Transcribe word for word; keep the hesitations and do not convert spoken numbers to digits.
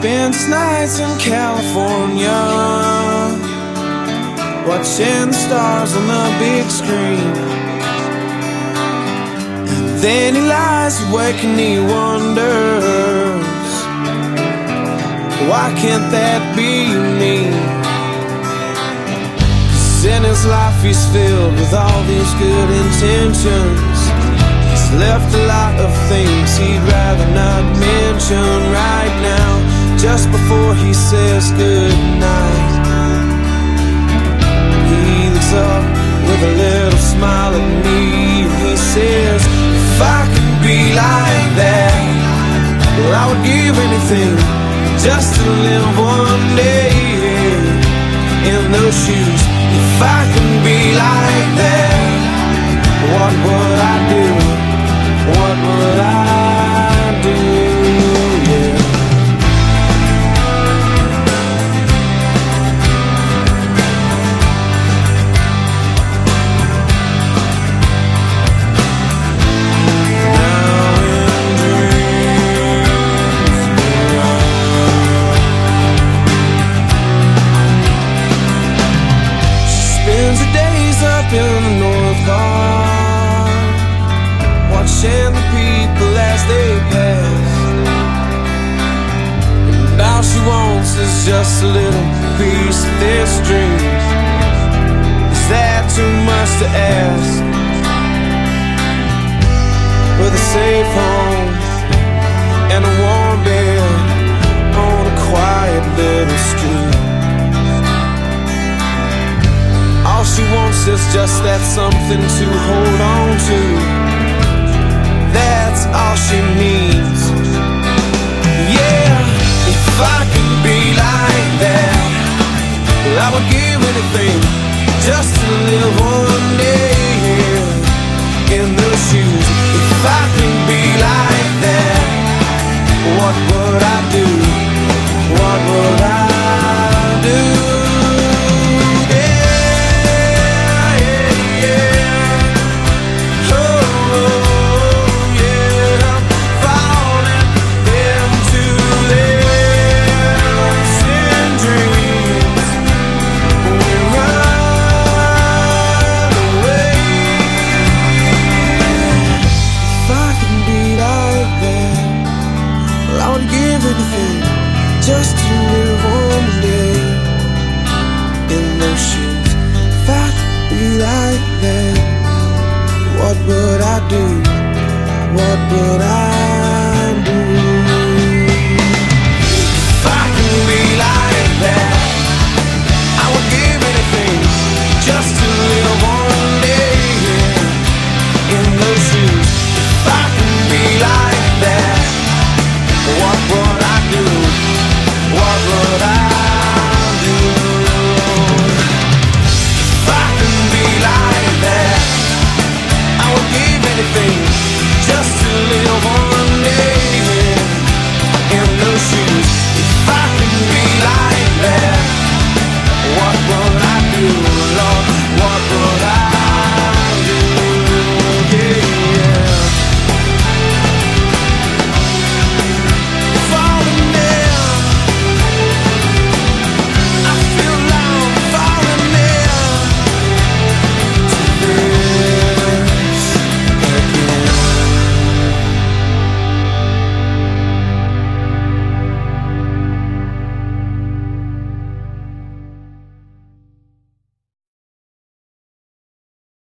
spends nights in California, watching the stars on the big screen. And then he lies awake and he wonders, why can't that be me? 'Cause in his life he's filled with all these good intentions. He's left a lot of things he'd rather not mention right now, just before he says goodnight. He looks up with a little smile at me and he says, if I could be like that, well, I would give anything just to live one day in those shoes. If I can be like that, what would I do? What would I do? Yeah. Now in dreams she spends her days up in the North Park, watching the people as they pass. And all she wants is just a little piece of this dream. Is that too much to ask? With a safe home and a warm bed on a quiet little street. All she wants is just that something to hold on to. That's all she needs. Yeah, if I could be like that, well, I would give anything just to live one day in those shoes. If I could be like that, what would I do? What would I do? Just to live one day in those shoes. If I could be like that, what would I do? What would I do? If I could be like that, I would give anything just to live one day in those shoes.